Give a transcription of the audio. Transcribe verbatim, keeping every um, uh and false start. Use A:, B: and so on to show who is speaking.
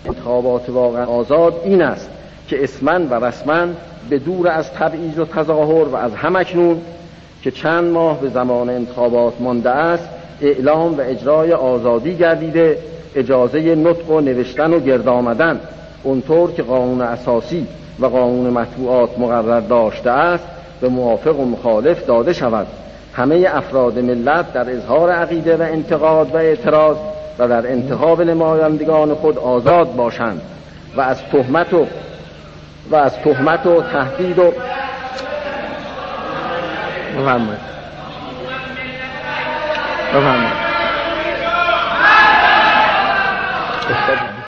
A: انتخابات واقعا آزاد این است که اسماً و رسماً به دور از تبعیض و تظاهر و از همکنون که چند ماه به زمان انتخابات مانده است اعلام و اجرای آزادی گردیده اجازه نطق و نوشتن و گرد آمدن اونطور که قانون اساسی و قانون مطبوعات مقرر داشته است به موافق و مخالف داده شود. همه افراد ملت در اظهار عقیده و انتقاد و اعتراض و در انتخاب نمایندگان خود آزاد باشند و از تهمت و و از تهمت و تهدید و بفرمایید بفرمایید